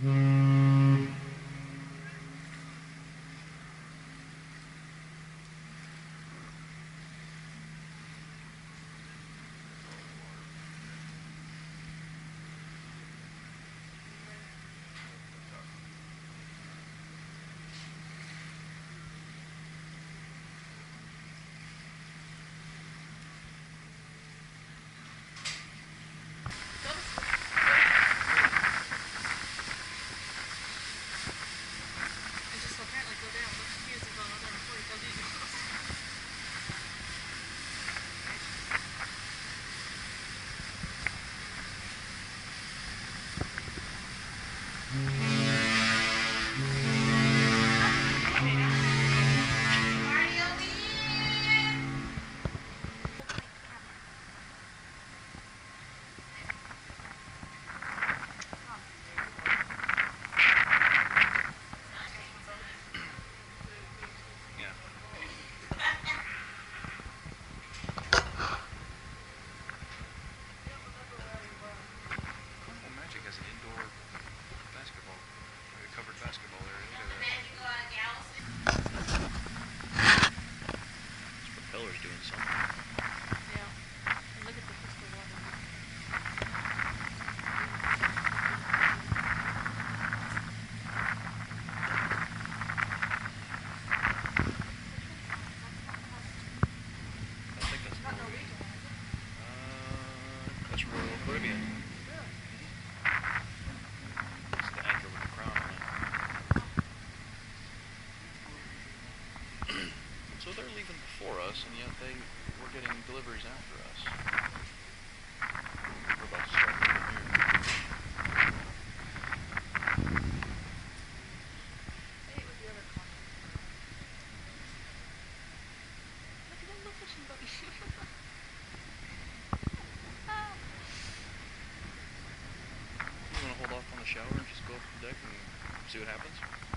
So they're leaving before us, and yet they were getting deliveries after us. We're about to start moving here. I hate with the other comments. Look at them fishing buddy. You want to hold off on the shower and just go up the deck and see what happens?